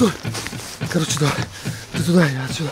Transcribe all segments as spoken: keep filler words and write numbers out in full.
стой. Короче, давай. Ты туда, я отсюда.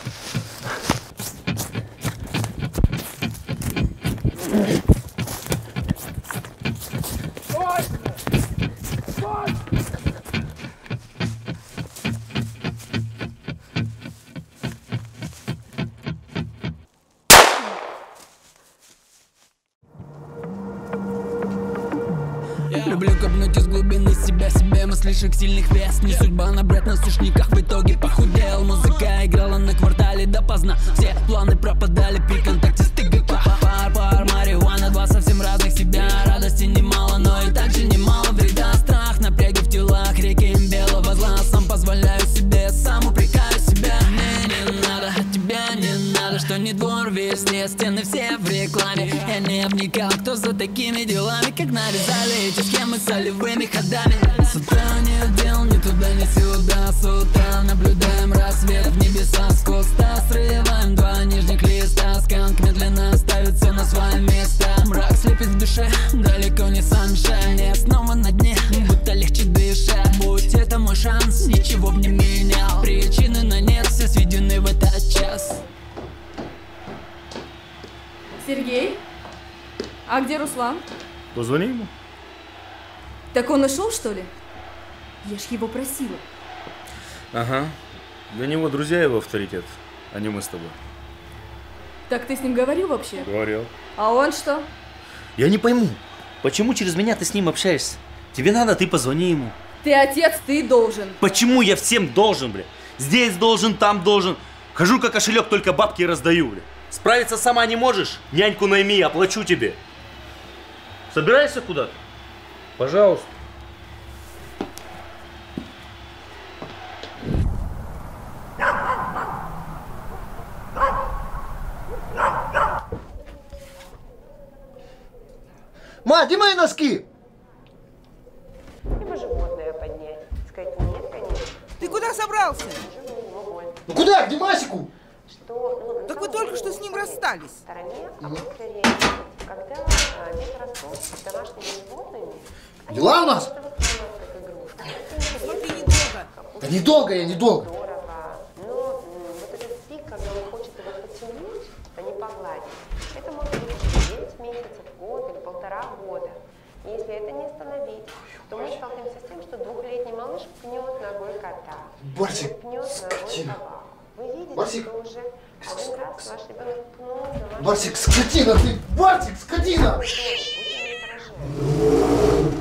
Люблю копнуть из глубины себя, себе мыслящих сильных вес. Не судьба, набрать на сушниках, в итоге похудел. Музыка играла на квартале допоздна. Все планы пропадали при контакте с ТГК. Пар, пар, марихуана, два совсем разных себя. Радости немало, но и также немало вреда. Страх, напряги в телах, реки белого зла. Сам позволяю себе, сам упрекаю себя. Мне не надо от тебя, не надо, что не двор везде. Стены все в рекламе. Я не вникал, кто за такими делами, как нарезали эти схемы солевыми ходами. С утра нет дел, ни туда, ни сюда. С утра наблюдаем рассвет в небеса. С куста срываем два нижних листа. Сканк медленно ставит все на свои места. Мрак слепит в душе, далеко не саншайн. Я снова на дне, будто легче дышать. Будь это мой шанс, ничего б не менял. Причины на нет, все сведены в этот час. Сергей? А где Руслан? Позвони ему. Так он ушел, что ли? Я ж его просила. Ага. Для него друзья его авторитет, а не мы с тобой. Так ты с ним говорил вообще? Говорил. А он что? Я не пойму, почему через меня ты с ним общаешься? Тебе надо, ты позвони ему. Ты отец, ты должен. Почему я всем должен, бля? Здесь должен, там должен. Хожу как кошелек, только бабки раздаю, бля. Справиться сама не можешь? Няньку найми, оплачу тебе. Собираешься куда-то? Пожалуйста. Ма, где мои носки? Либо животное поднять. Сказать нет, конечно. Ты куда собрался? Ну куда? Где Масику? Что, ну, Так вы только что с ним расстались. в стороне, а после речи, когда а, дети растут с домашними животными, Дела у нас? как игрушка. Смотри, недолго. Да недолго я, недолго. Здорово. Но м, вот этот пик, когда он хочет его потянуть, а не погладить, это может быть девять месяцев, год или полтора года. Если это не остановить, то мы сталкиваемся с тем, что двухлетний малыш пнет ногой кота. Барсик, Пнет ногой скотина. собаку. Вы видите, Барсик. что уже один раз ваш ребенок пнул за ваш... Барсик, скотина ты! Барсик, скотина! Будьте неотражаемы.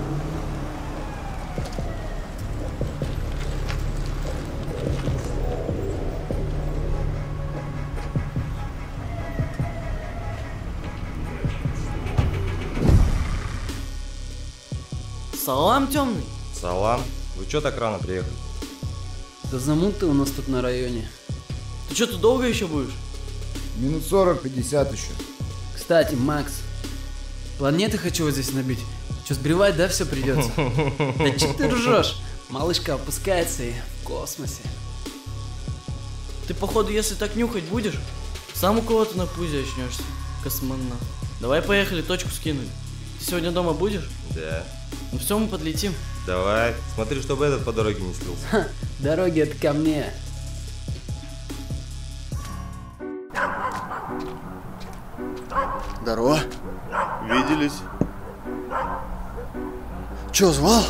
Салам, темный. Салам. Вы чё так рано приехали? Да замуты у нас тут на районе. Ты что, тут долго еще будешь? Минут сорок-пятьдесят еще. Кстати, Макс, планеты хочу вот здесь набить. Че, сбривать, да, все придется? Да че ты ржешь? Малышка опускается и в космосе. Ты, походу, если так нюхать будешь, сам у кого-то на пузе очнешься. Космонавт. Давай поехали, точку скинули. Ты сегодня дома будешь? Да. Ну все, мы подлетим. Давай. Смотри, чтобы этот по дороге не слился. Ха, дороги это ко мне. Здорово. Виделись? Че, звал?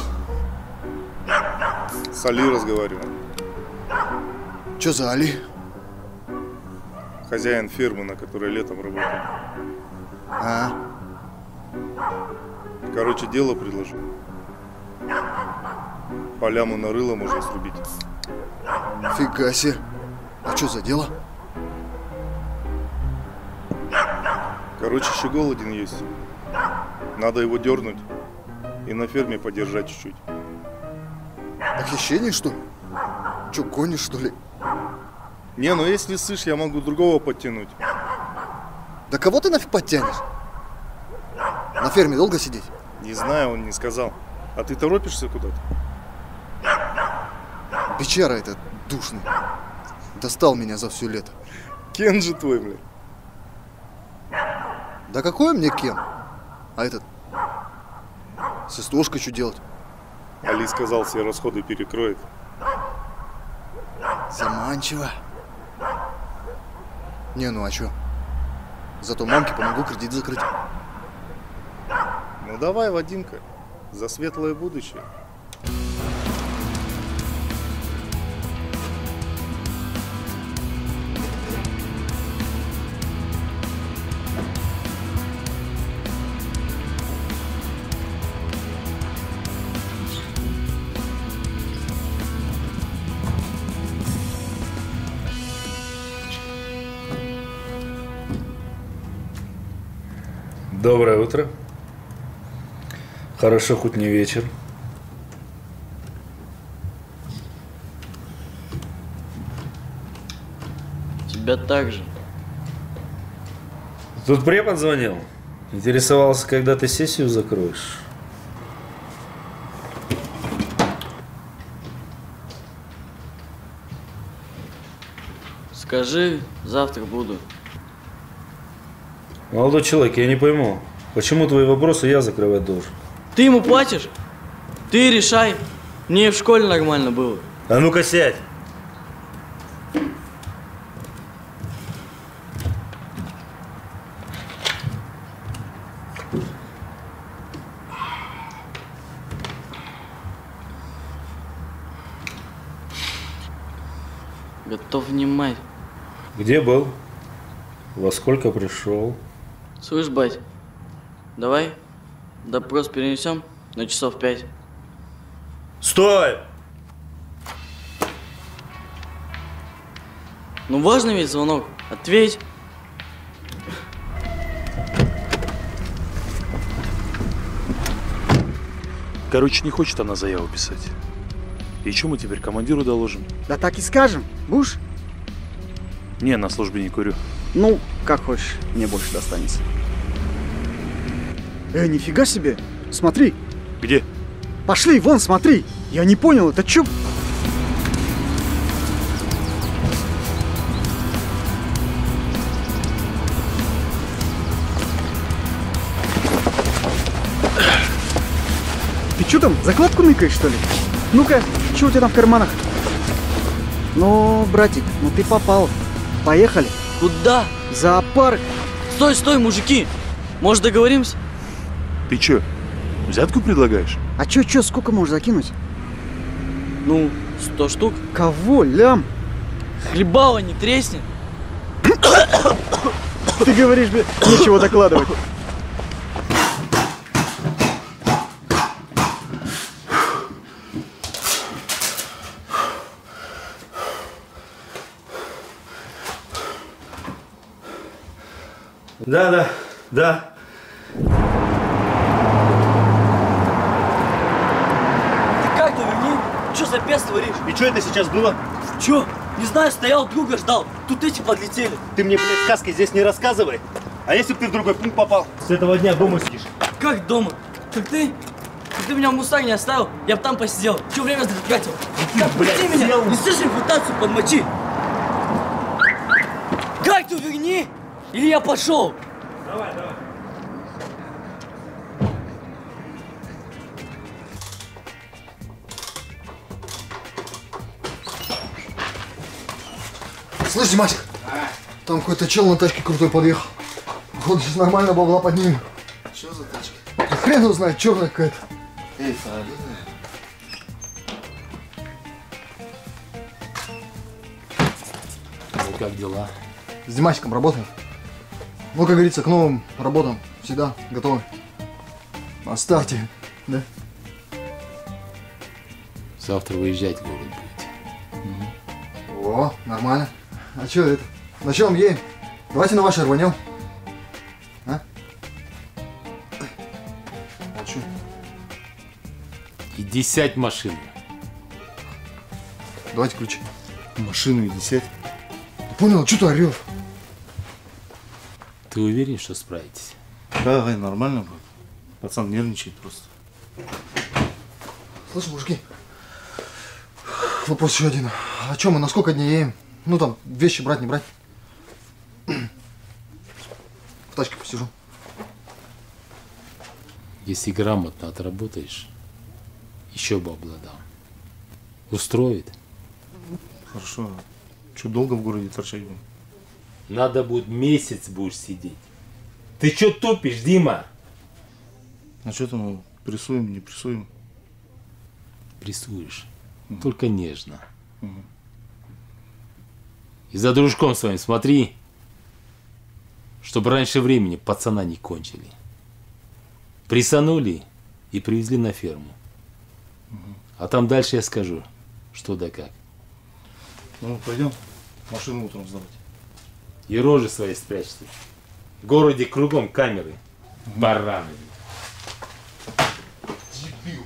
С Али разговаривал. Че за Али? Хозяин фирмы, на которой летом работал. А? Короче, дело предложил. Поляму на рыло можно срубить. Фига себе. А что за дело? Короче, щегол один есть. Надо его дернуть и на ферме подержать чуть-чуть. Похищение, что ли? Че, гонишь, что ли? Не, ну если слышь, я могу другого подтянуть. Да кого ты нафиг подтянешь? На ферме долго сидеть? Не знаю, он не сказал. А ты торопишься куда-то? Бичара этот душный. Достал меня за все лето. Кен же твой, блядь. Да какой мне Кен? А этот... С истошкой что делать? Али сказал, все расходы перекроет. Заманчиво. Не, ну а чё? Зато мамке помогу кредит закрыть. Ну давай, Вадимка, за светлое будущее. Доброе утро. Хорошо, хоть не вечер. Тебя также. Тут препод звонил. Интересовался, когда ты сессию закроешь. Скажи, завтра буду. Молодой человек, я не пойму, почему твои вопросы я закрывать должен? Ты ему платишь? Ты решай. Мне в школе нормально было. А ну-ка сядь. Готов внимать. Где был? Во сколько пришел? Слышь, бать, давай допрос перенесем на часов пять. Стой! Ну важный ведь звонок. Ответь. Короче, не хочет она заяву писать. И что мы теперь командиру доложим? Да так и скажем. Будешь? Не, на службе не курю. Ну, как хочешь, мне больше достанется. Э, нифига себе! Смотри! Где? Пошли, вон, смотри! Я не понял, это чё? Ты чё там, закладку ныкаешь, что ли? Ну-ка, чё у тебя там в карманах? Ну, братик, ну ты попал. Поехали. Куда? Зоопарк. Стой, стой, мужики. Может, договоримся? Ты чё, взятку предлагаешь? А чё, чё, сколько можешь закинуть? Ну, сто штук. Кого, лям? Хлебало не треснет. Ты говоришь, блин, нечего докладывать. Да, да, да. Ты как ты верни? Чё за пес творишь? И что это сейчас было? Чё? Не знаю, стоял, друга ждал. Тут эти подлетели. Ты мне, блядь, сказки здесь не рассказывай. А если бы ты в другой пункт попал? С этого дня дома сидишь. Как дома? Так ты? Как ты меня в Мустанг не оставил, я бы там посидел. Чё время зря тратил? Как, пусти меня! Не слышишь репутацию подмочи! Как ты верни? Или я пошел? Давай, давай. Слышь, Димасик, там какой-то чел на тачке крутой подъехал. Вот сейчас нормально бабла поднимем. Что за тачка? Да хрен его знает, черная какая-то. Эй, солидная. Ну как дела? С Димасиком работаем. Ну, как говорится, к новым работам всегда готовы. На старте, да? Завтра выезжать, говорит, будете. Угу. О, нормально. А что это? На чем едем? Давайте на вашей рванем. А? А что? Иди сядь в машину. Давайте ключи. Машину иди сядь. Понял, что ты орешь? Ты уверен, что справитесь? Да, Гай, нормально будет. Пацан нервничает просто. Слышь, мужики, вопрос еще один. А что мы, на сколько дней едем? Ну там, вещи брать, не брать? В тачке посижу. Если грамотно отработаешь, еще бы обладал. Устроит? Хорошо. Что, долго в городе торчать будем? Надо будет месяц будешь сидеть. Ты что тупишь, Дима? А что там, прессуем, не прессуем? Прессуешь. Угу. Только нежно. Угу. И за дружком своим смотри, чтобы раньше времени пацана не кончили. Прессанули и привезли на ферму. Угу. А там дальше я скажу, что да как. Ну, пойдем машину утром сдавать. И рожи свои спрячьте. В городе кругом камеры. Угу. Бараны. Дебил.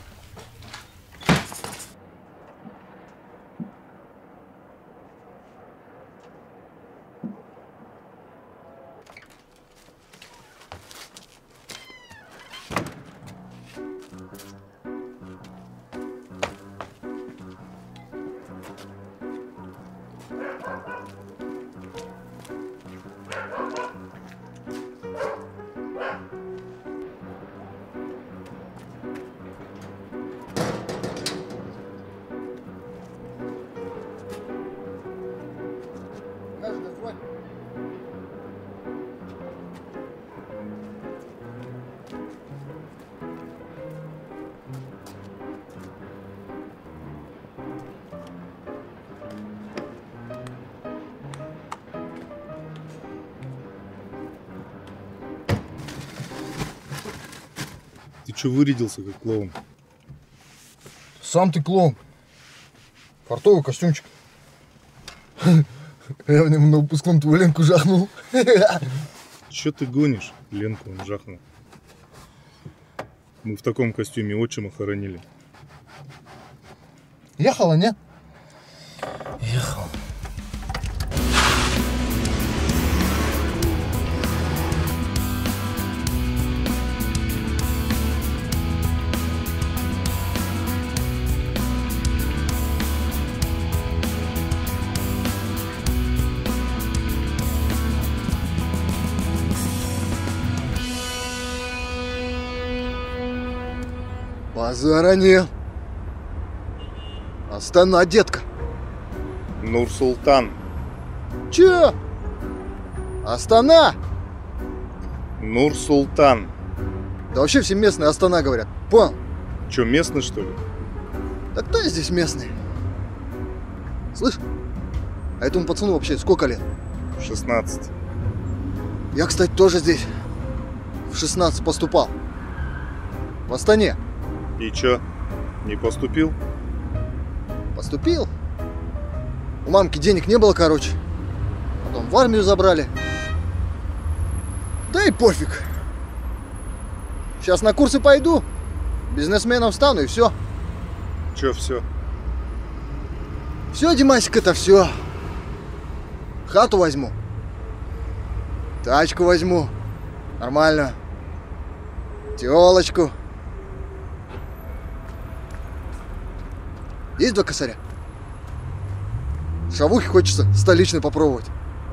Ты что вырядился, как клоун? Сам ты клоун. Фартовый костюмчик. Я в нем на выпускном твою Ленку жахнул. Че ты гонишь? Ленку он жахнул. Мы в таком костюме отчима хоронили. Ехала, не? Ехал. Базара нет. Астана, детка. Нур-Султан. Че? Астана? Нур-Султан. Да вообще все местные Астана говорят. Понял? Че, местный, что ли? Да кто здесь местный? Слышь, а этому пацану вообще сколько лет? шестнадцать. Я, кстати, тоже здесь в шестнадцать поступал. В Астане. И чё, не поступил? Поступил. У мамки денег не было, короче. Потом в армию забрали. Да и пофиг. Сейчас на курсы пойду, бизнесменом стану и все. Чё все? Все, Димасик, это все. Хату возьму. Тачку возьму. Нормально. Телочку. Есть два косаря? Шавухи хочется столичной попробовать.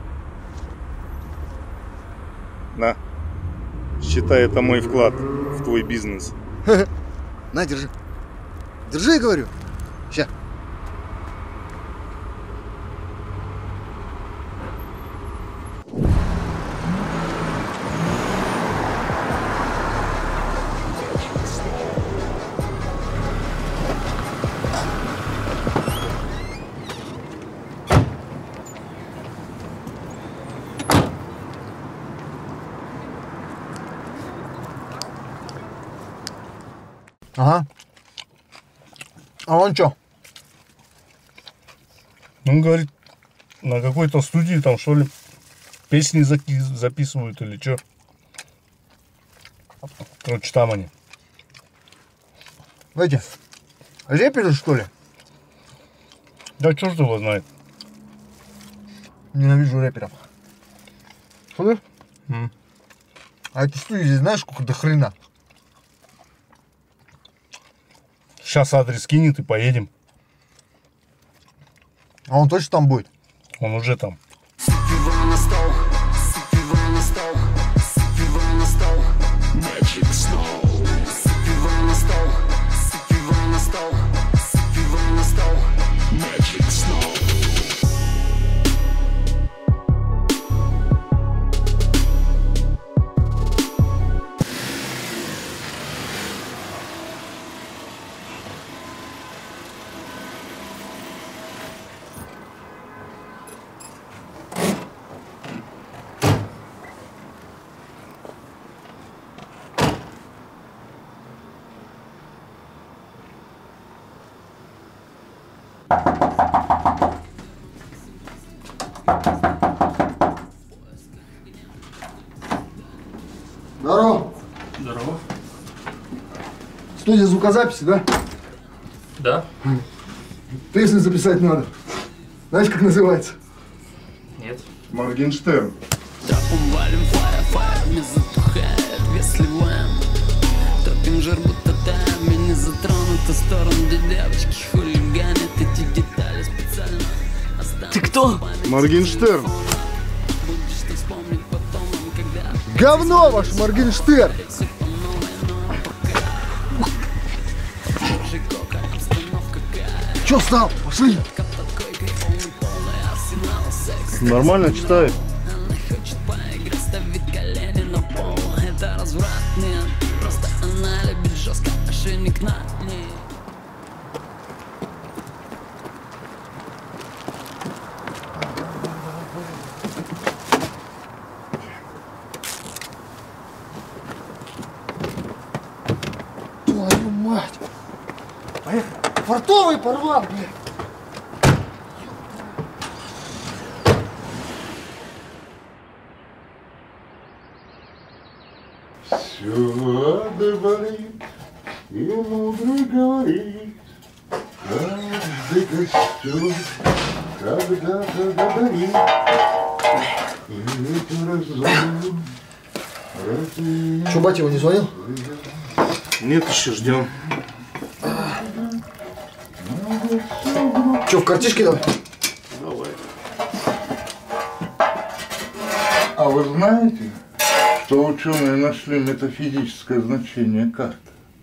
На. Считай, это мой вклад в твой бизнес. На, держи. Держи, я говорю. Ща. Ага. А он чё? Он говорит, на какой-то студии там, что ли, песни записывают или чё. Короче, там они. Эти, рэперы, что ли? Да черт его знает. Ненавижу рэперов. Слышь? Mm. А эти студии здесь знаешь, сколько до хрена? Сейчас адрес кинет и поедем. А он точно там будет? Он уже там. Magic Snow. Здорово. Здорово. Студия звукозаписи, да? Да. Песню записать надо. Знаешь, как называется? Нет. Моргенштерн. Трапом валим, фая, фая, не затухает, если воем. Топим жир, будто таями, не затронута сторон, где девочки хулиганят эти детали специально. Ты кто? Моргенштерн. Будешь ты вспомнить потом, когда... Говно ваш Моргенштерн! Чё стал? Пошли! Нормально читает. Она хочет поиграть, ставит колени на пол. Это разврат, нет, просто она любит жестко, ошейник на ней. Твою мать! Поехали! Фартовый порвал, блядь! Все болит, и мудрый говорит, каждый костер когда-то догорит, и это разум. Че, батя его не звонил? Нет, еще ждем. Че, в картишке давай? Давай. А вы знаете, что ученые нашли метафизическое значение карт?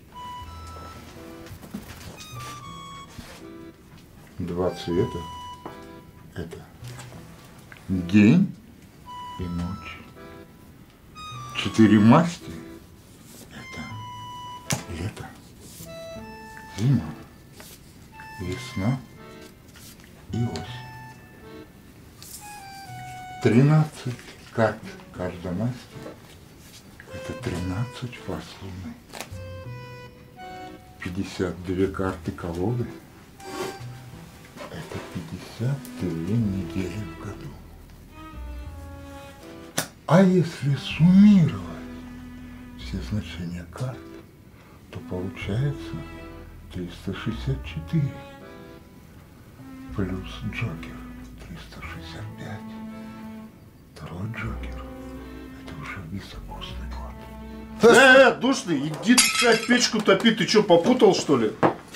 Два цвета – это день и ночь. Четыре масти – это лето, зима, весна и осень. Тринадцать карт каждой масти – это тринадцать фаз Луны. Пятьдесят две карты колоды – это пятьдесят две недели в году. А если суммировать все значения карт, то получается триста шестьдесят четыре плюс Джокер триста шестьдесят пять. Второй Джокер – это уже високосный год. Э, э, душный, иди ты печку топи, ты что, попутал что ли?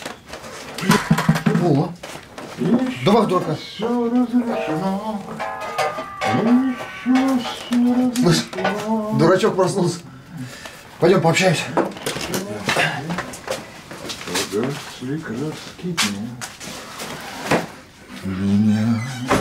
О, давай в дурака. Все разрешено. Еще все Слышь, дурачок проснулся. Пойдем пообщаемся. Погасли краски дня. Меня.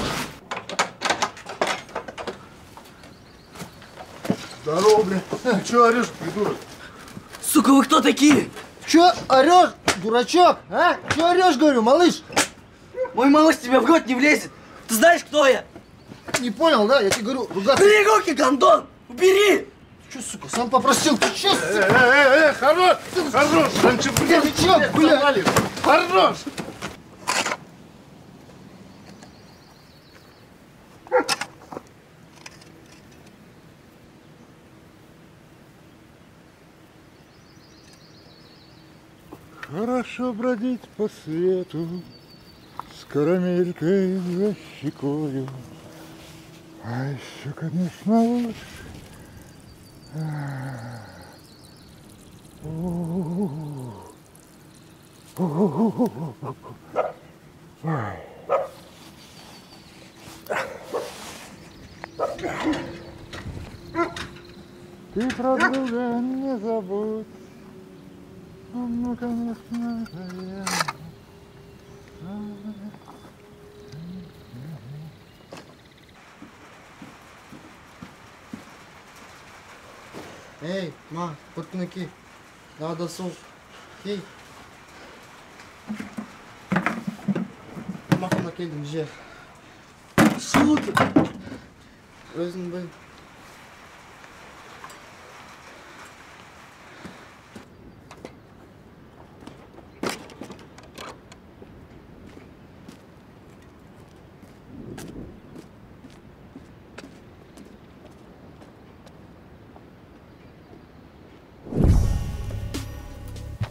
Здорово, блин. Че орешь, придурок? Сука, вы кто такие? Че орешь, дурачок? А? Че орешь, говорю, малыш? Мой малыш тебе в рот не влезет. Ты знаешь, кто я? Не понял, да? Я тебе говорю, ругаться. Убери руки, гондон! Убери! Че, сука, сам попросил? Ты че, сука? Э, э, э, хорош, хорош, раньше, блядь, Дурачок, блядь. хорош. Хорошо бродить по свету с карамелькой за щекою. А еще, конечно, лучше. Ты про друга не забудь. Ну, конечно, я. Ей, ма, пыркныки. Надо сол. Ей. Мақұлына келдім, же. Сука! Өзің біл.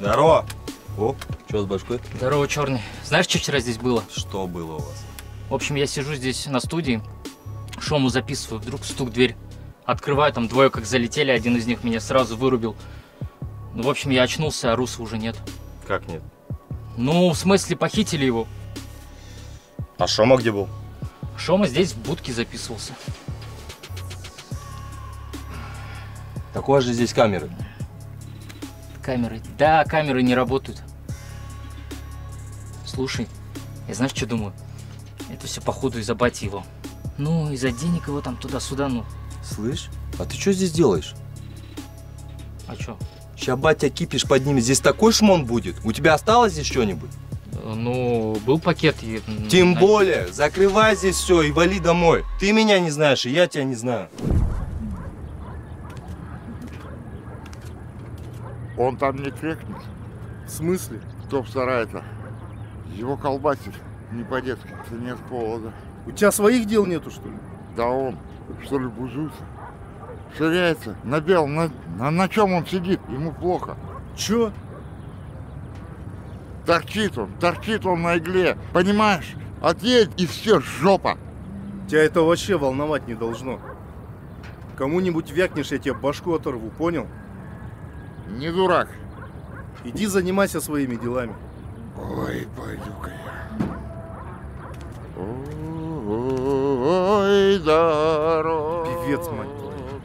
Здорово. О, что с башкой? Здорово, черный. Знаешь, что вчера здесь было? Что было у вас? В общем, я сижу здесь на студии, шуму записываю, вдруг стук в дверь. Открываю, там двое как залетели, один из них меня сразу вырубил. Ну, в общем, я очнулся, а Руса уже нет. Как нет? Ну, в смысле, похитили его. А Шома где был? Шома здесь в будке записывался. Так у вас же здесь камеры. Камеры? Да, камеры не работают. Слушай, я знаешь, что думаю? Это все походу из-за бати его. Ну, из-за денег его там туда-сюда, ну. Слышь, а ты что здесь делаешь? А что? Ща батя кипиш поднимет, здесь такой шмон будет. У тебя осталось здесь что-нибудь? Ну, был пакет и... Тем более, закрывай здесь все и вали домой. Ты меня не знаешь, и я тебя не знаю. Он там не крикнет. В смысле? Кто старается? Его колбасит не по-детски, это нет холода. У тебя своих дел нету, что ли? Да он, что ли, бузуется? Ширяется, на белом, на, на, на чем он сидит, ему плохо. Чё? Торчит он, торчит он на игле, понимаешь? Отъедь и все, жопа. Тебя это вообще волновать не должно. Кому-нибудь вякнешь, я тебе башку оторву, понял? Не дурак. Иди занимайся своими делами. Ой, пойду-ка я. Ой, дорога. Певец, мать твою.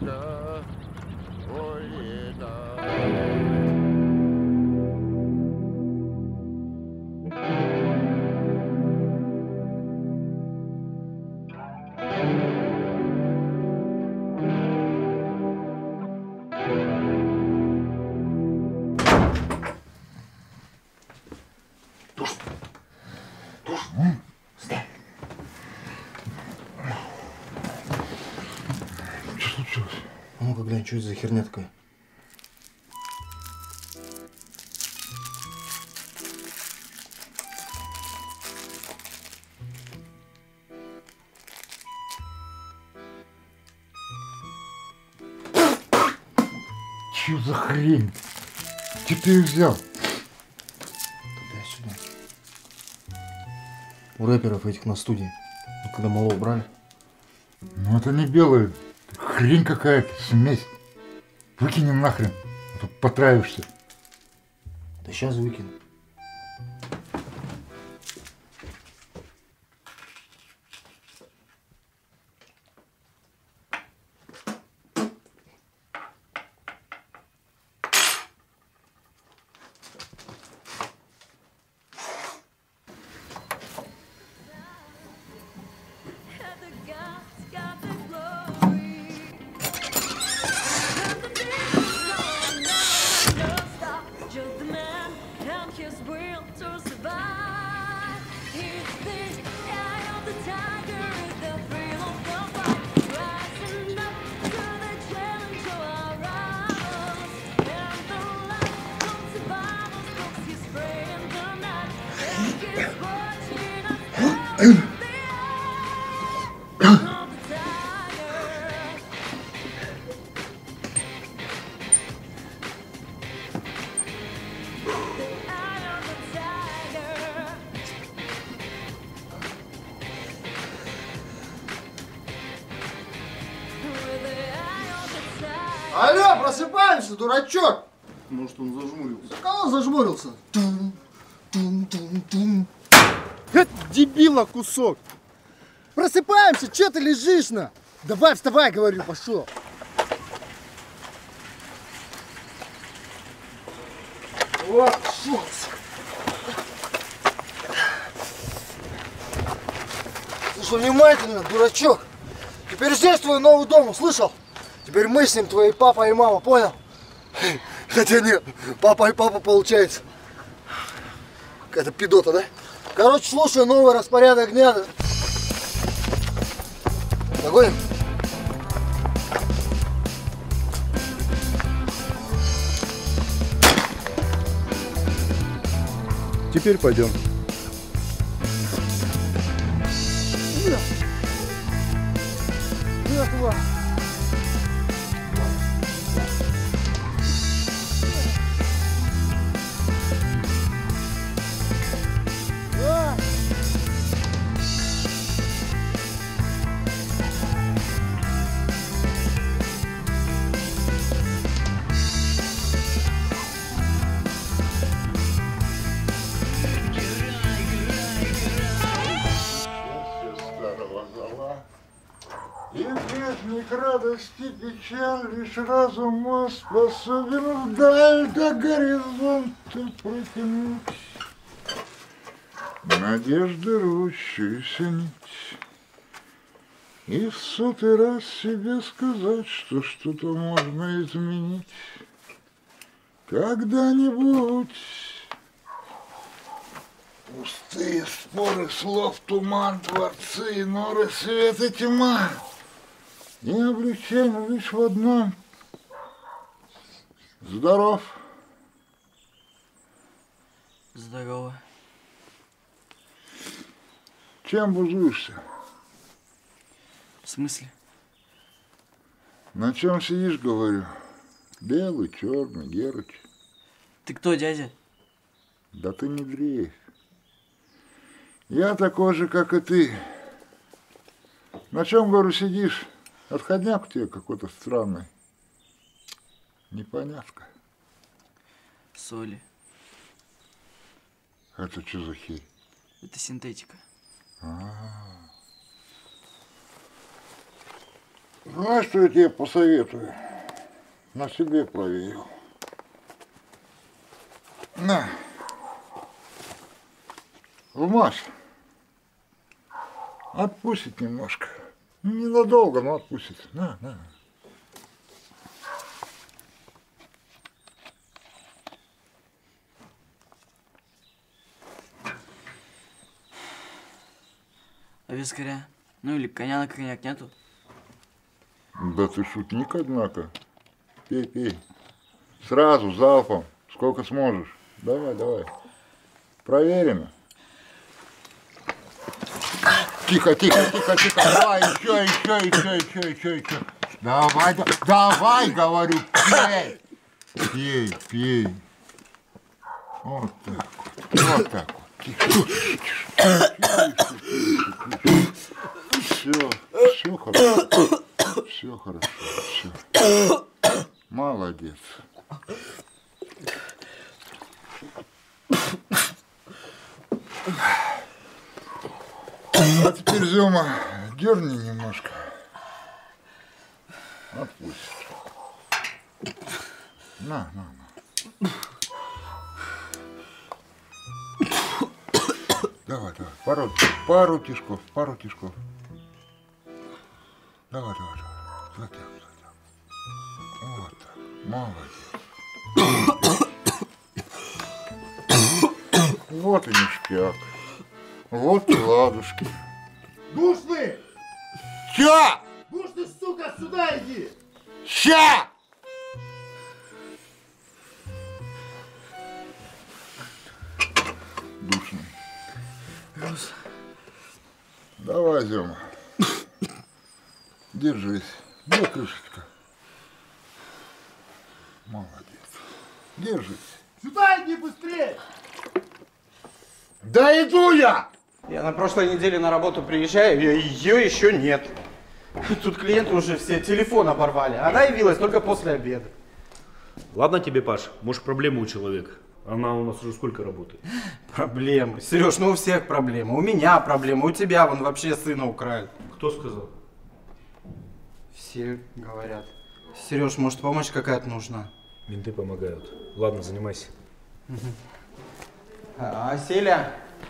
Ну-ка глянь, что это за херня такая? Чё за хрень? Где ты ее взял? Туда-сюда. У рэперов этих на студии. Ну, когда малого брали. Ну это не белая. Хрень какая-то, смесь. Выкинем нахрен, а то потравишься. Да сейчас выкину. Алло, просыпаемся, дурачок! Может, он зажмурился? Кого зажмурился? Тум, тум, тум, тум. Это дебила кусок! Просыпаемся, че ты лежишь на? Давай, вставай, говорю, пошел. Вот, шел. Слушай внимательно, дурачок. Теперь здесь твой новый дом, услышал? Теперь мы с ним, твои папа и мама, понял? Хотя нет, папа и папа получается. Какая-то пидота, да? Короче, слушай новый распорядок дня. Догоним? Теперь пойдем. радость и печаль, лишь разум мой способен вдаль до горизонта протянуть. Надежды рвущуюся нить. И в сотый раз себе сказать, что что-то можно изменить. Когда-нибудь. Пустые споры слов, туман, дворцы, норы, свет и тьма. И облегчение лишь в одном. Здоров. Здорово. Чем бузуешься? В смысле? На чем сидишь, говорю? Белый, черный, Герыч. Ты кто, дядя? Да ты не дрейфь. Я такой же, как и ты. На чем, говорю, сидишь? Отходняк у тебя какой-то странный. Непонятка. Соли. Это что за херь? Это синтетика. А-а-а. Знаешь, что я тебе посоветую? На себе проверил. На. Вмажь. Отпустит немножко. Ненадолго, но отпустит. На, на. А вискаря? Ну или коня на коньяк нету? Да ты шутник, однако. Пей, пей. Сразу, залпом. Сколько сможешь. Давай, давай. Проверено. Тихо, тихо, тихо, тихо. Давай, еще, еще, еще, еще, еще, еще. Давай, да, давай, говорю, пей. Пей, пей. Вот так вот. Вот так вот. Тихо. Все, все хорошо. Все хорошо, все. Молодец. А теперь, Зёма, дерни немножко. Отпусти. На, на, на. Давай, давай, пару, пару тишков, пару тишков. Давай, давай, давай. Затяг, затяг. Вот так. Молодец. Вот и ништяк. Вот и ладушки. Душный! Чё? Душный, сука, сюда иди! Ща! Душный. Рус. Давай, Зёма. Держись. Да, крышечка. Молодец. Держись. Сюда иди быстрее! Да иду я! Я на прошлой неделе на работу приезжаю, и ее еще нет. Тут клиенты уже все телефон оборвали. Она явилась только после обеда. Ладно тебе, Паш, может, проблемы у человека. Она у нас уже сколько работает? Проблемы. Сереж, ну у всех проблемы. У меня проблемы, у тебя вон вообще сына украли. Кто сказал? Все говорят. Сереж, может, помощь какая-то нужна? Менты помогают. Ладно, занимайся. А, Селя?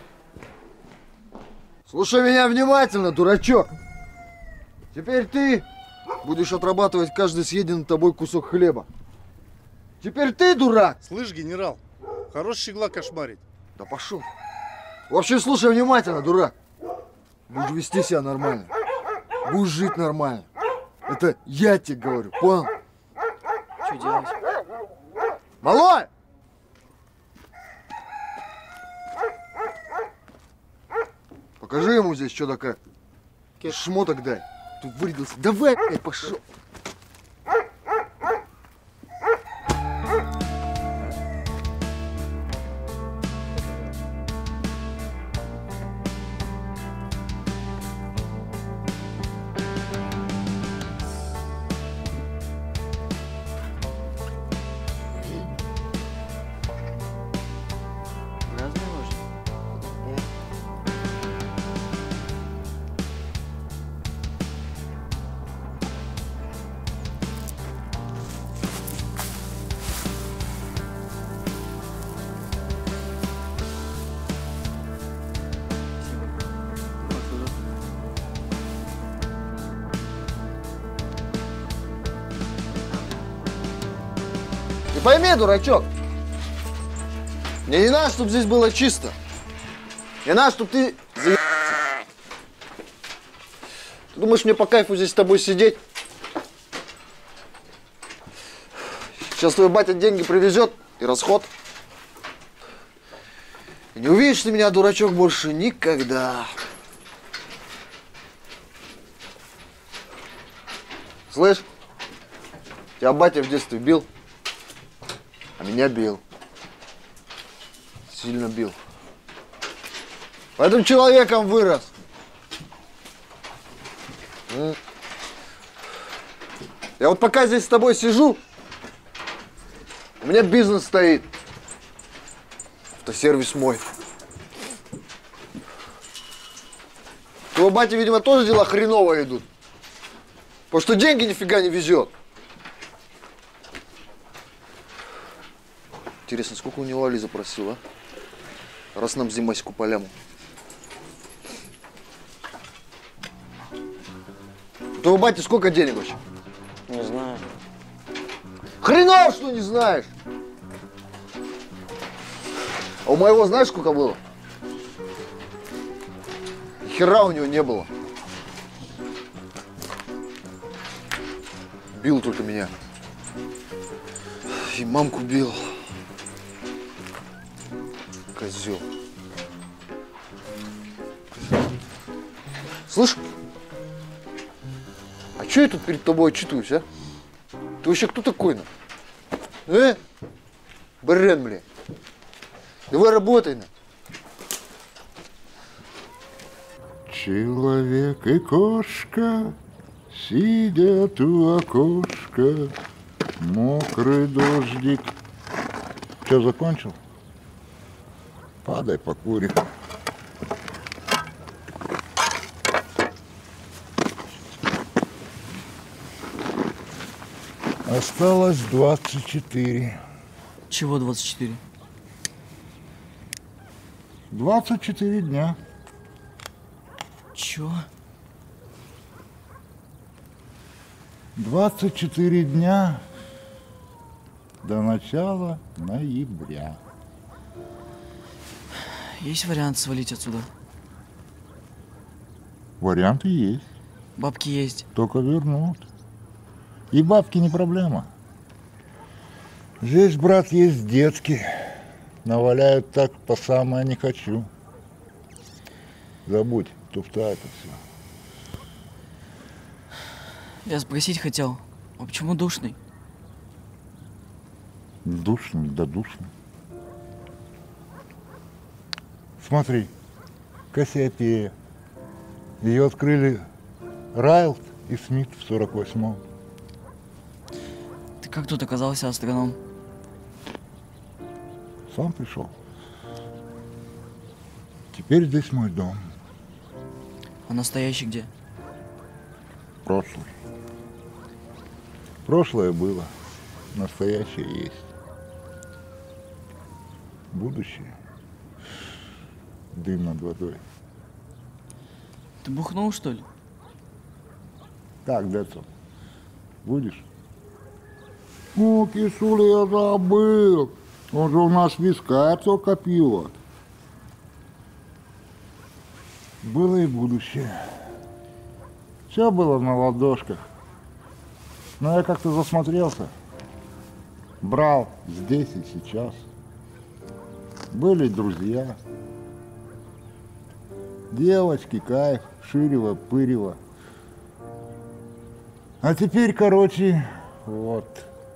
Слушай меня внимательно, дурачок. Теперь ты будешь отрабатывать каждый съеденный тобой кусок хлеба. Теперь ты дурак. Слышь, генерал, хорош щегла кошмарить. Да пошел. Вообще слушай внимательно, дурак. Будешь вести себя нормально. Будешь жить нормально. Это я тебе говорю, понял? Что делать? Малой! Покажи ему здесь, что такое. Шмоток дай. Тут вырядился. Давай, блядь, пошел. пойми, дурачок. Мне не надо, чтобы здесь было чисто. Мне надо, чтобы ты заебался. Ты думаешь, мне по кайфу здесь с тобой сидеть? Сейчас твой батя деньги привезет и расход. И не увидишь ты меня, дурачок, больше никогда. Слышь, тебя батя в детстве бил, а меня бил. Сильно бил. Поэтому человеком вырос. Я вот пока здесь с тобой сижу, у меня бизнес стоит. Автосервис мой. У твоего бати, видимо, тоже дела хреново идут. Потому что деньги нифига не везет. Интересно, сколько у него Али запросила, а? Раз нам зимасику поляму. У твоего бати сколько денег вообще? Не знаю. Хреново, что не знаешь. А у моего знаешь, сколько было? Ни хера у него не было. Бил только меня. И мамку бил. Козел. Слышь? А чё я тут перед тобой отчитываюсь, а? Ты вообще кто такой, на? Э? Брен, бля. Давай работай, на. Человек и кошка сидят у окошка. Мокрый дождик. Что, закончил? Падай, покурим. Осталось двадцать четыре. Чего двадцать четыре? двадцать четыре дня. Чё? двадцать четыре дня до начала ноября. Есть вариант свалить отсюда? Варианты есть. Бабки есть. Только вернут. И бабки не проблема. Здесь, брат, есть детки. Наваляют так по самое не хочу. Забудь, туфта это все. Я спросить хотел, а почему душный? Душный, да душный. Смотри, Кассиопея. Ее открыли Райлд и Смит в сорок восьмом. Ты как тут оказался, астроном? Сам пришел. Теперь здесь мой дом. А настоящий где? Прошлый. Прошлое было, настоящее есть. Будущее. Дым над водой. Ты бухнул, что ли? Так, Децл, будешь? О, кисуля, я забыл. Он же у нас вискарь только пиво. Было и будущее. Все было на ладошках. Но я как-то засмотрелся. Брал здесь и сейчас. Были друзья. Девочки, кайф, ширево, пырево. А теперь, короче, вот.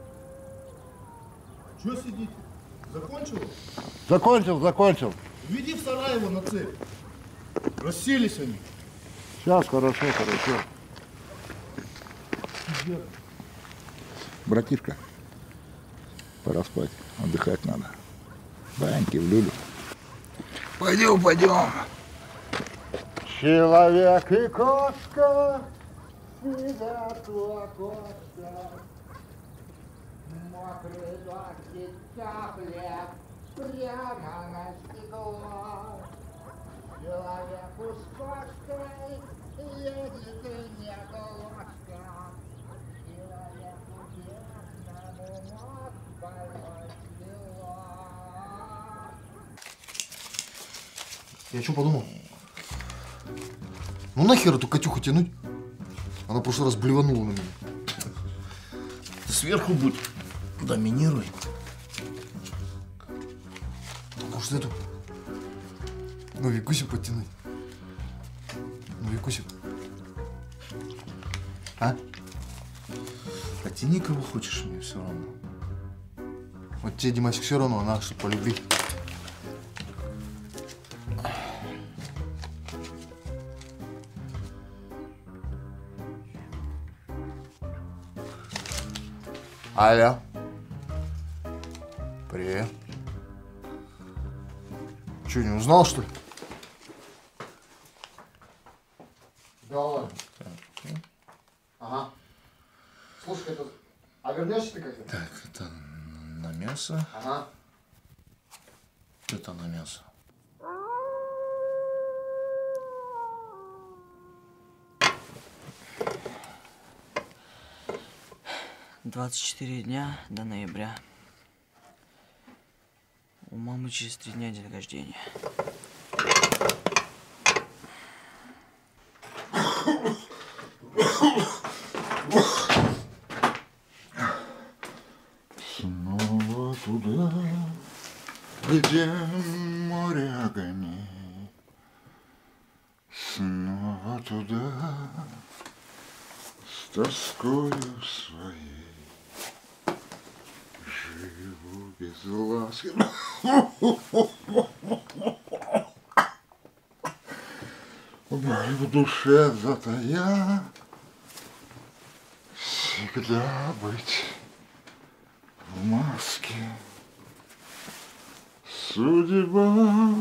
Чего сидите? Закончил? Закончил, закончил. Веди в Сараево на цель. Расселись они. Сейчас, хорошо, хорошо. Братишка, пора спать, отдыхать надо. Баньки в люлю. Пойдем, пойдем. Человек и кошка сидят у окошка. Мокрый дождик капля прямо на стекло. Человеку с кошкой едет и не ложка. Человеку бедному мозг Я что подумал? Ну нахер эту Катюху тянуть? Она в прошлый раз блеванула на меня. Сверху будь. Доминируй. Может эту? Ну, Викусю подтянуть. Ну, Викусю. А? Потяни кого хочешь, мне все равно. Вот тебе, Димасик, все равно, она что, по любви. Алло. Привет. Че, не узнал, что ли? Да ладно. Ага. Слушай, это... А вернешься ты как-то? Так, это на мясо. Ага. Это на мясо. двадцать четыре дня до ноября. У мамы через три дня день рождения. Снова туда, где море огней. Снова туда, с тоскою своей. Живу без ласки. Боль в душе затая. Всегда быть в маске. Судьба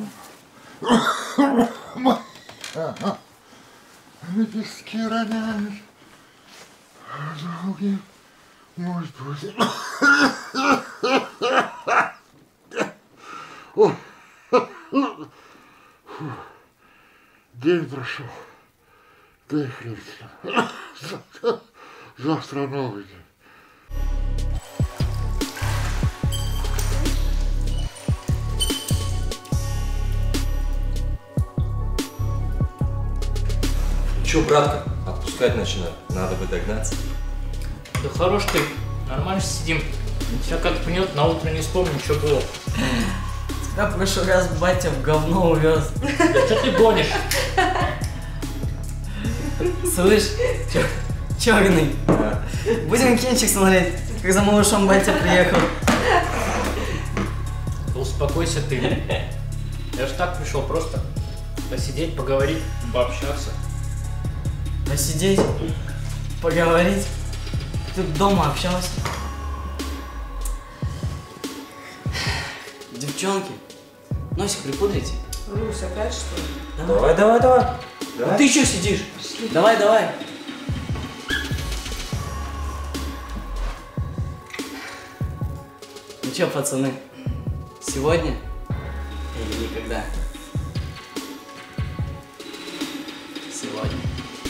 моя. Лепестки роняют. Долгий мой путь. День прошел. Да и хрен с ним. Завтра, завтра новый день. Че, братка, отпускать начинаю? Надо бы догнаться. Да хорош ты, нормально сидим. Тебя как пнет, на утро не вспомним, что было. Тебя в прошлый раз батя в говно увез. Да что ты гонишь? Слышь, черный, будем кинчик смотреть, как за малышом батя приехал. Да успокойся ты. Я же так пришел просто посидеть, поговорить, пообщаться. Посидеть, поговорить. Ты дома общался? Девчонки, носик припудрите. Русь, опять что ли? Давай, давай, давай. давай. Ты еще сидишь? Давай, давай. Ну че, пацаны, сегодня или никогда? Сегодня.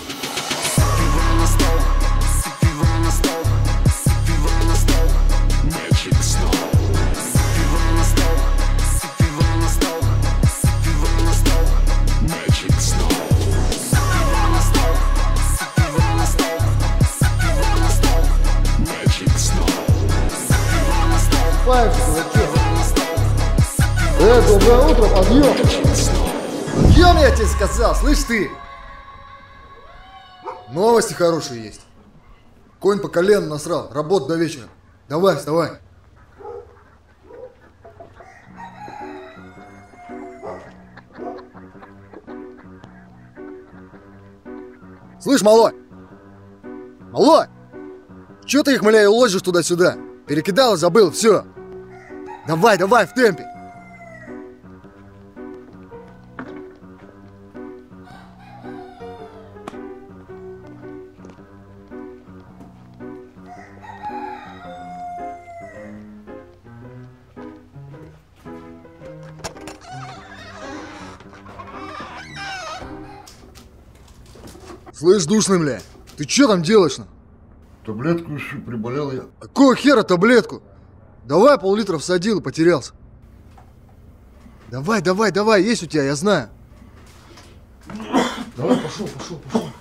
Э, доброе утро, подъем! Подъем, я тебе сказал, слышь ты! Новости хорошие есть. Конь по колену насрал, работа до вечера. Давай, вставай. Слышь, малой! Малой! Чё ты их, мля, и уложишь туда-сюда? Перекидал и забыл, все. Давай, давай, в темпе. Слышь, душный, бля, ты чё там делаешь-то? Таблетку еще приболел я. Какого хера таблетку? Давай, пол-литра всадил и потерялся. Давай, давай, давай, есть у тебя, я знаю. Давай, пошел, пошел, пошел.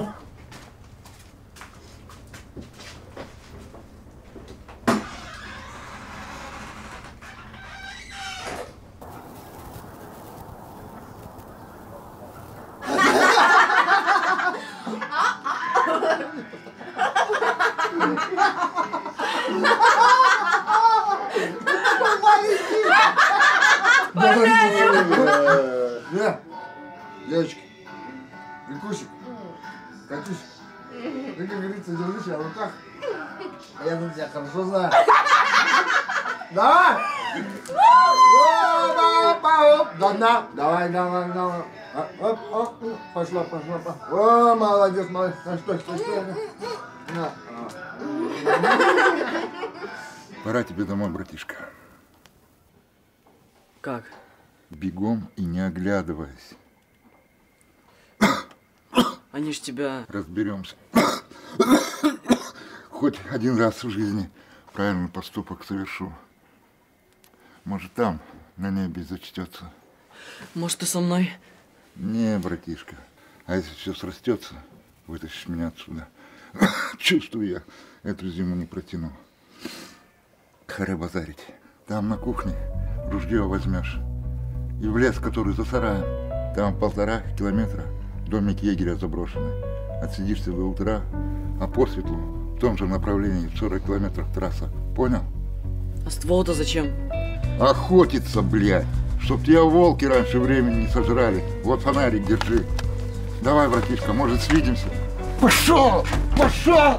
Девочки, Викусик, Катюсь, ты, как говорится, держи себя в руках. А я на тебя хорошо знаю. Давай! До дна. Давай, давай, давай. Оп, оп, пошла, пошла, пошла. О, молодец, молодец. Стой, стой, стой. На. Пора тебе домой, братишка. Как? Бегом и не оглядываясь. Они ж тебя... Разберемся. Хоть один раз в жизни правильный поступок совершу. Может, там на небе зачтется. Может, ты со мной? Не, братишка. А если все срастется, вытащишь меня отсюда. Чувствую я, эту зиму не протяну. Харе базарить. Там на кухне ружье возьмешь. И в лес, который за сараем. Там полтора километра домик егеря заброшенный. Отсидишься до утра, а по светлу в том же направлении в сорок километров трасса. Понял? А ствол-то зачем? Охотиться, блядь. Чтоб тебя волки раньше времени не сожрали. Вот фонарик держи. Давай, братишка, может, свидимся? Пошел! Пошел!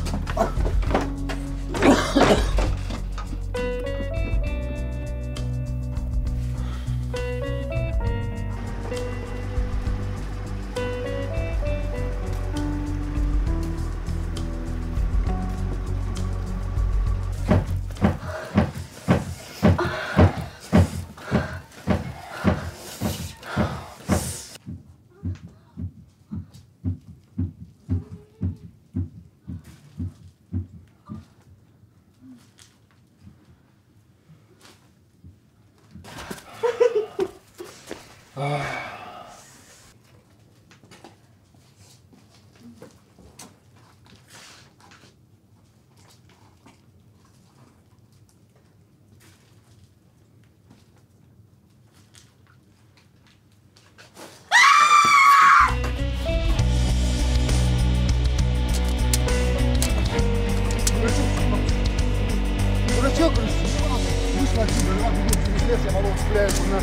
Дурачок, вышла отсюда, давай бегом через лес, я малого цепляю на.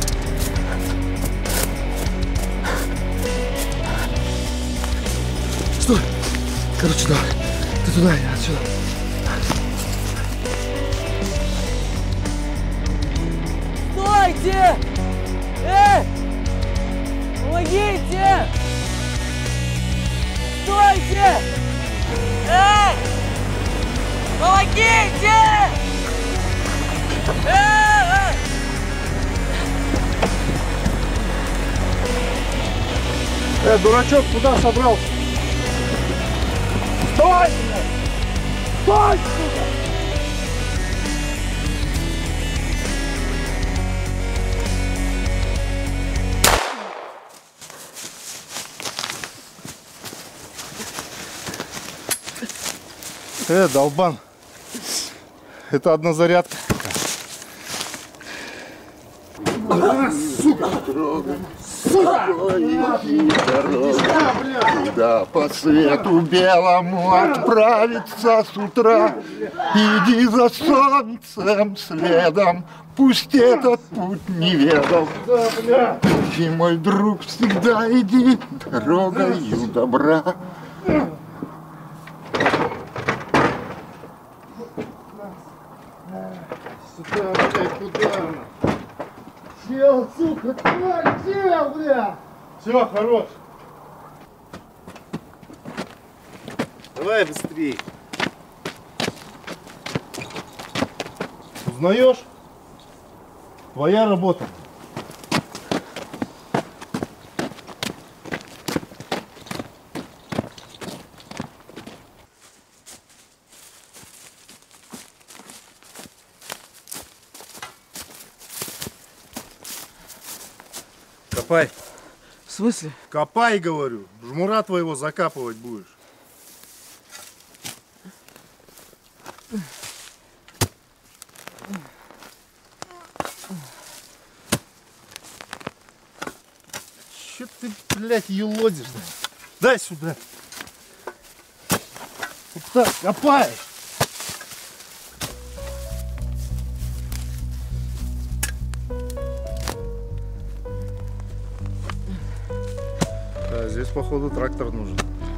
Стой! Короче, давай. Ты туда, я отсюда. Стойте! Эй! Помогите! Стойте! Эй! Помогите! Эй! Э, дурачок, куда собрался? Стой! Стой! Э, долбан. Это однозарядка. А, сука! Сука! Куда по свету белому отправиться с утра? Иди за солнцем следом, пусть этот путь неведом. И, мой друг, всегда иди дорогою добра. Сюда, блядь, куда? Чел, сука, тварь, чел, бля! Все, хорош. Давай быстрее. Узнаешь? Твоя работа. Копай. В смысле? Копай, говорю. Жмура твоего закапывать будешь. Че ты, блядь, елозишь-то? Дай сюда. Вот так, копай. Да, здесь, походу, трактор нужен.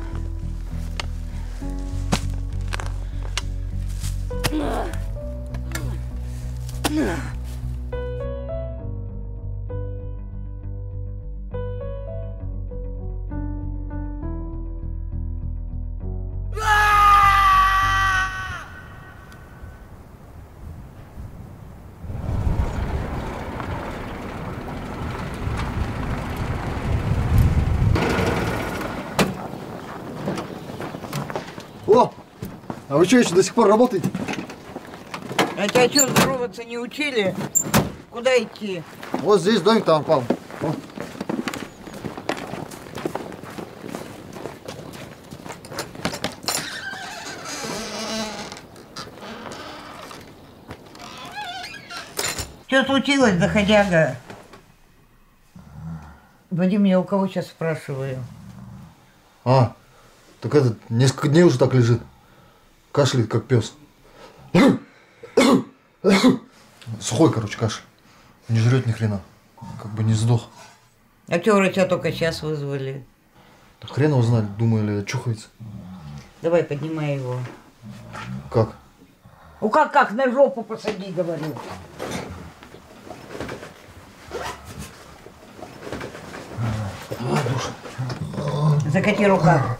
О! А вы что, еще до сих пор работаете? А тебя что, здороваться не учили? Куда идти? Вот здесь домик там пал. О. Что случилось, доходяга? Вадим, я у кого сейчас спрашиваю? А, так этот несколько дней уже так лежит. Кашляет, как пес. Сухой, короче, кашель. Не жрет ни хрена. Как бы не сдох. А что, врача только сейчас вызвали? Да хрен его знает, думаю, или очухается. Давай, поднимай его. Как? Ну как, как, на жопу посади, говорю. Закати рука.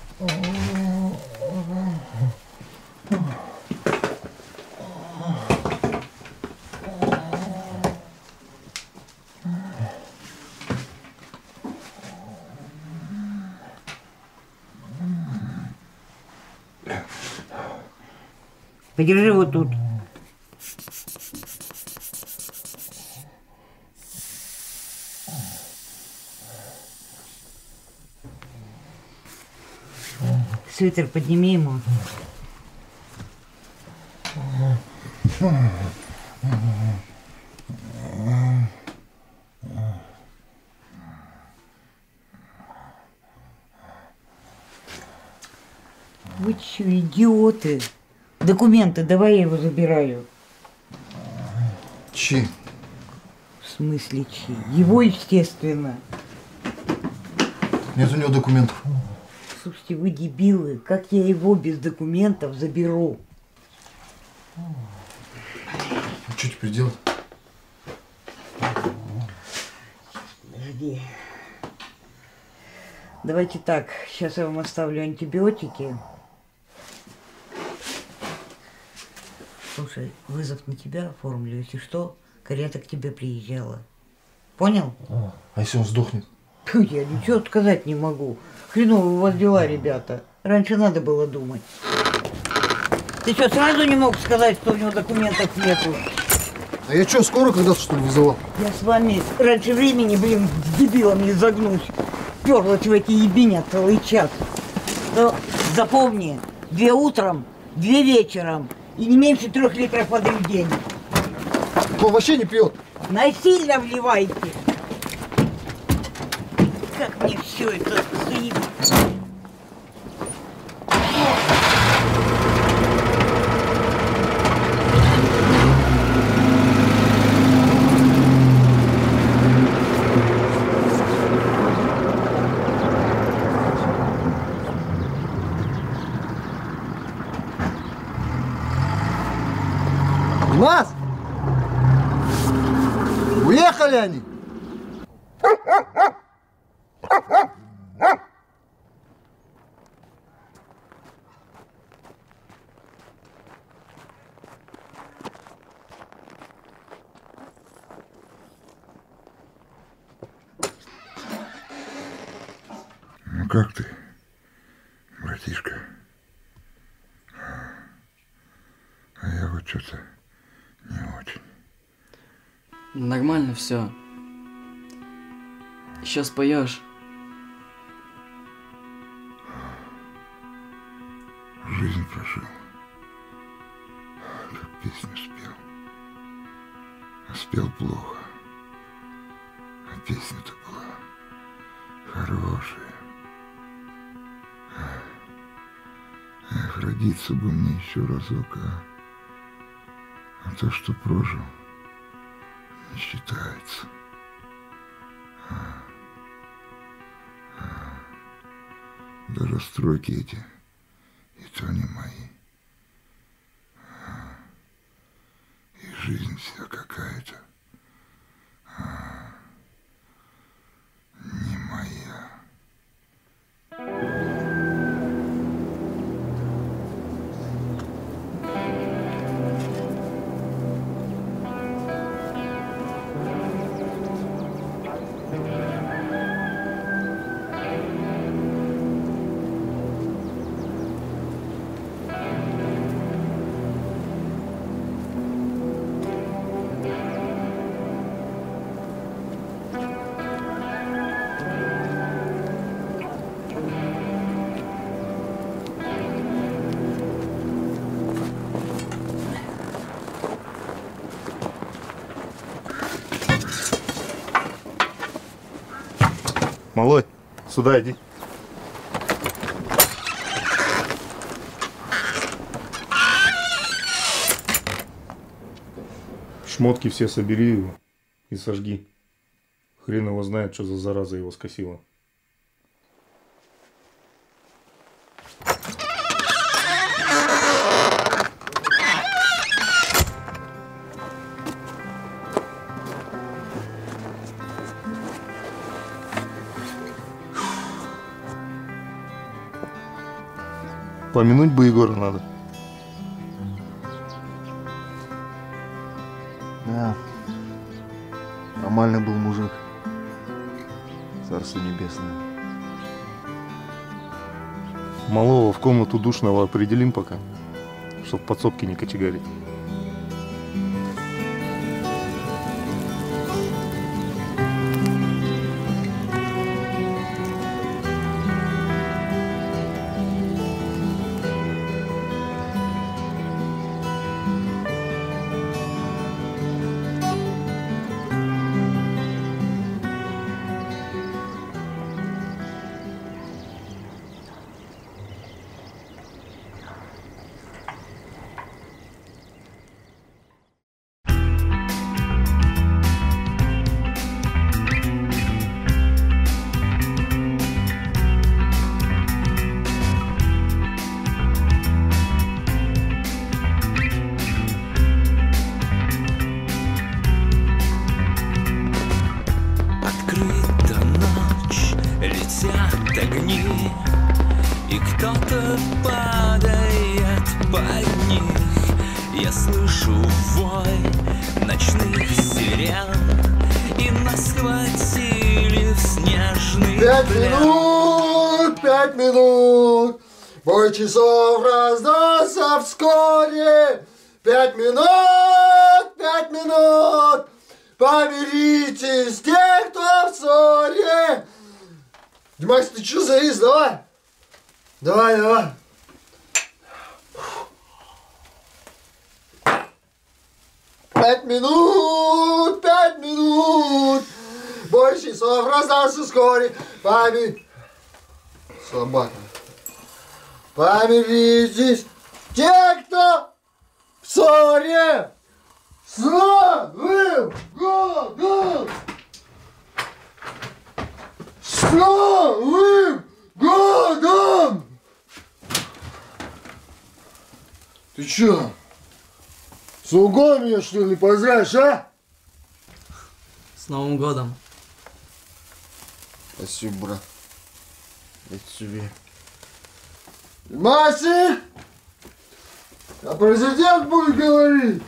Подержи его тут. Свитер подними ему. Вы что, идиоты? Документы, давай я его забираю. Чьи? В смысле чьи? Его, естественно. Нет у него документов. Слушайте, вы дебилы, как я его без документов заберу? А что теперь делать? Подожди. Давайте так, сейчас я вам оставлю антибиотики. Слушай, вызов на тебя оформлю, если что, карета к тебе приезжала. Понял? А если он сдохнет? Фу, я ничего сказать не могу. Хреново у вас дела, ребята. Раньше надо было думать. Ты что, сразу не мог сказать, что у него документов нету? А я что, скоро когда-то что ли вызывал? Я с вами раньше времени, блин, с дебилом не загнусь. Перлась в эти ебиня целый час. Но запомни, две утром, две вечером и не меньше трех литров воды в день. Он вообще не пьет. Насильно вливайте. Как мне все это заебать. Нас! Уехали они! Ну как ты, братишка? А я вот что-то не очень. Нормально все. Еще споешь. Жизнь прожил, как песню спел. А спел плохо, а песня-то была хорошая. Эх, родиться бы мне еще разок, а, а то, что прожил, не считается. А, а, даже строки эти и то не мои. А, и жизнь вся какая-то а, не моя. Малой, сюда иди. Шмотки все собери его и сожги. Хрен его знает, что за зараза его скосила. Помянуть бы Егора надо. Да. Нормальный был мужик. Царство небесное. Малого в комнату душного определим пока, чтоб в подсобке не кочегарить. И кто-то падает под них. Я слышу вой ночных сирен, и нас схватили в снежный Пять плен. минут, пять минут, бой часов раздался вскоре. Пять минут, пять минут, помиритесь те, кто в ссоре. Димас, ты что завис? Давай. Давай, давай. Пять минут, пять минут, бой часов раздался вскоре. Пами... Собака. Помиритесь те, кто в ссоре. С Новым годом! С Новым годом! Ты чё? С угом меня, что ли, поздравишь, а? С Новым годом. Спасибо, брат. Это тебе. Масик! А президент будет говорить?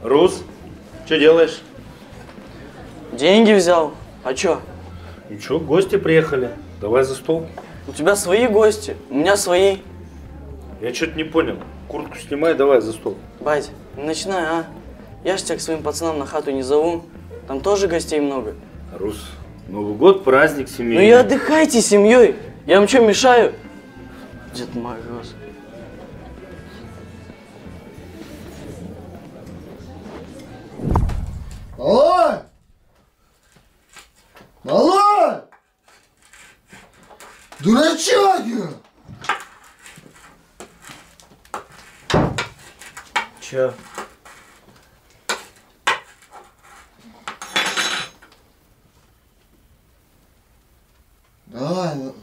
Рус, что делаешь? Деньги взял. А чё? Ничего, гости приехали. Давай за стол. У тебя свои гости, у меня свои. Я что-то не понял. Куртку снимай, давай за стол. Бать, не начинай, а? Я ж тебя к своим пацанам на хату не зову. Там тоже гостей много. Рус, Новый год, праздник семьи. Ну и отдыхайте с семьей. Я вам что, мешаю? Дед Мороз. Малой! Малой! Дурачок! Чё? Давай, ну.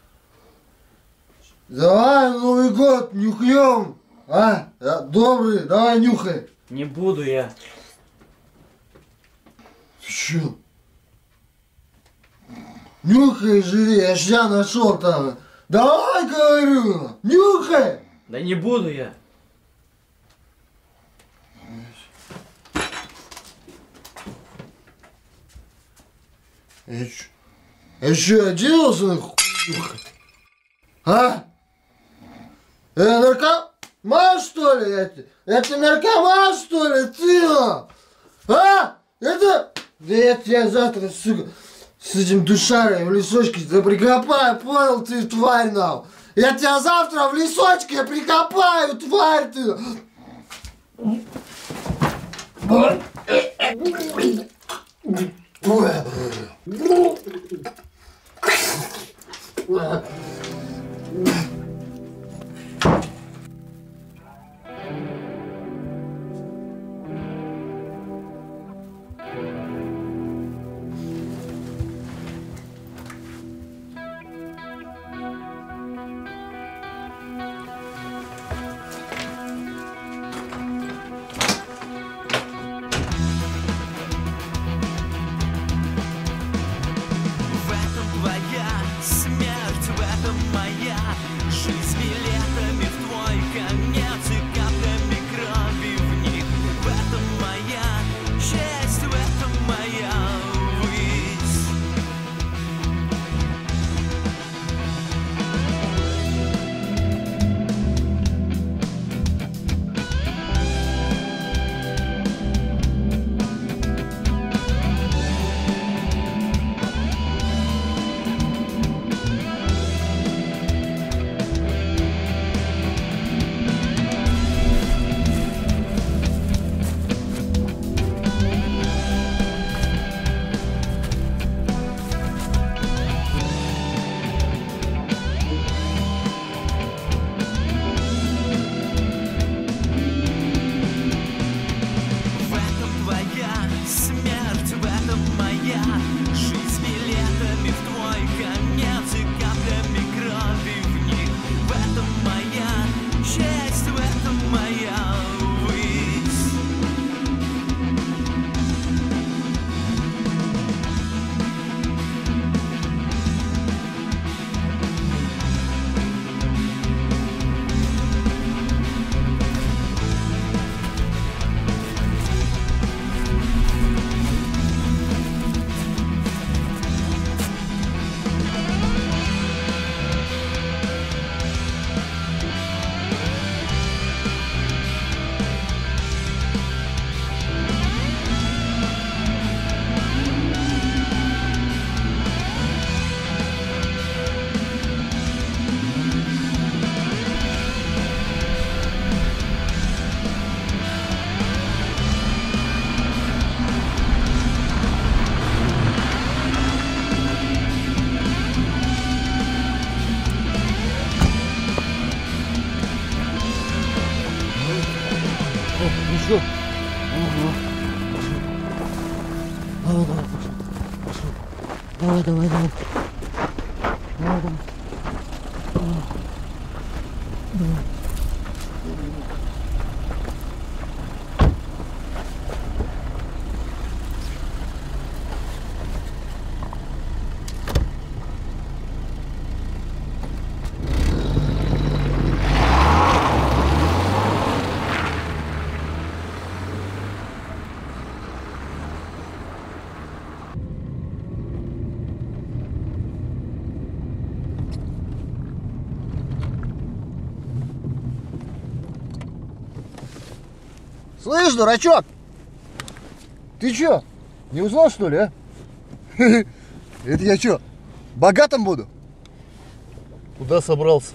Давай Новый год нюхнем, а? Добрый, давай нюхай. Не буду я. Чё? Нюхай, жри, я ж тебя нашел там. Давай, говорю, нюхай. Да не буду я. Я чё? Я чё, оделся на хуй? А? Я наркоман, что ли? Это, это наркоман, что ли, ты? А? Это... Да я тебя завтра, сука, с этим душарой в лесочке прикопаю, понял ты, тварь, нахуй? Я тебя завтра в лесочке прикопаю, тварь ты! Еще. Ага. Давай, давай, пошел. Пошел. Давай, давай, давай. Давай, давай. Давай. Слышь, дурачок! Ты чё, не узнал, что ли, а? Это я чё, богатым буду? Куда собрался?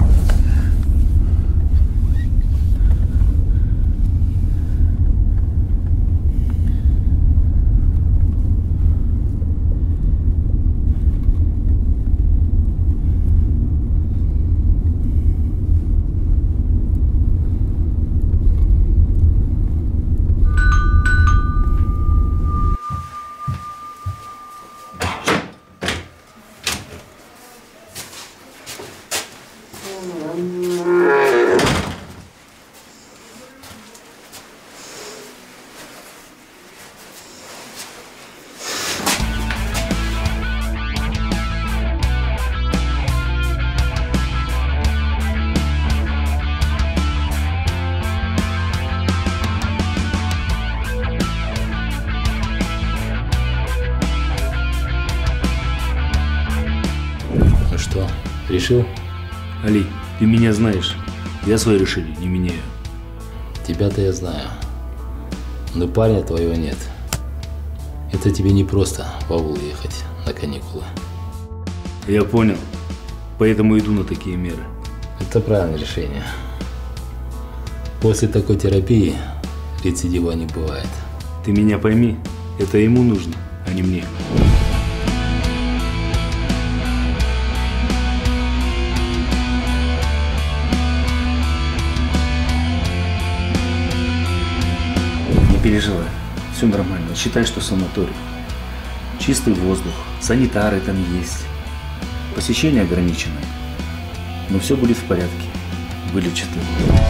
Что, решил? Али, ты меня знаешь. Я свое решение не меняю. Тебя-то я знаю. Но парня твоего нет. Это тебе не просто в аул ехать на каникулы. Я понял. Поэтому иду на такие меры. Это правильное решение. После такой терапии рецидива не бывает. Ты меня пойми, это ему нужно, а не мне. Не переживай, все нормально. Считай, что санаторий. Чистый воздух, санитары там есть. Посещение ограниченное. Но все будет в порядке. Вылечат его.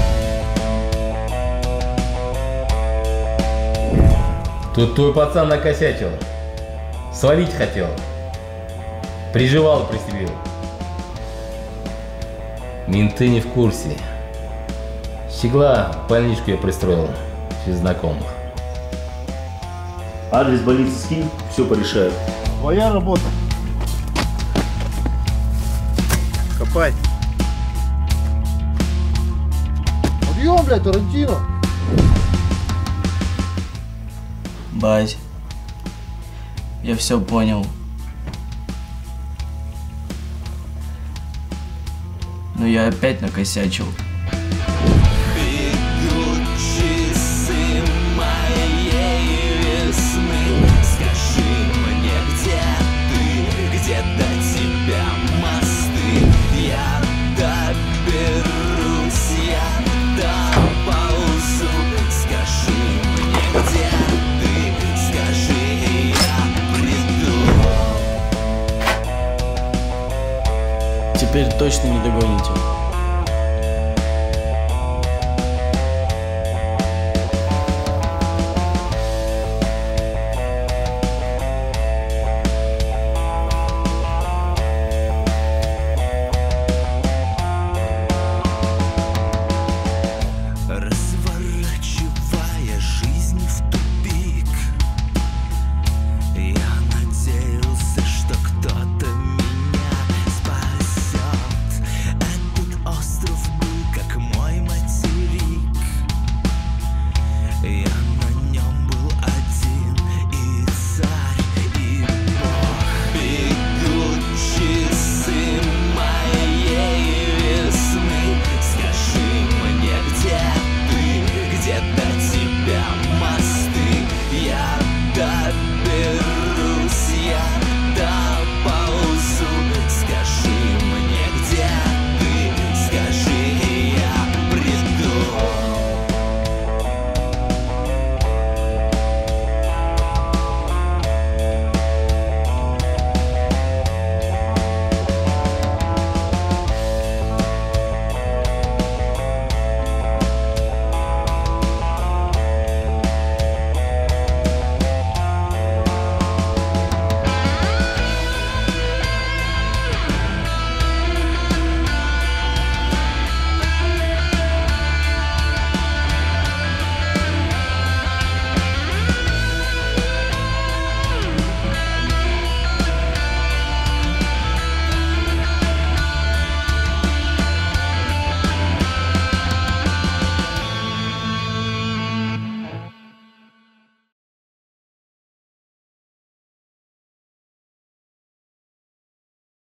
Тут твой пацан накосячил. Свалить хотел. Приживал, пристрелил. Менты не в курсе. Щегла больничку я пристроил через знакомых. Адрес больницы скинь, все порешаю. Твоя работа. Копай. Подъем, блядь, Тарантино. Бать, я все понял. Но я опять накосячил. Теперь точно не догоните.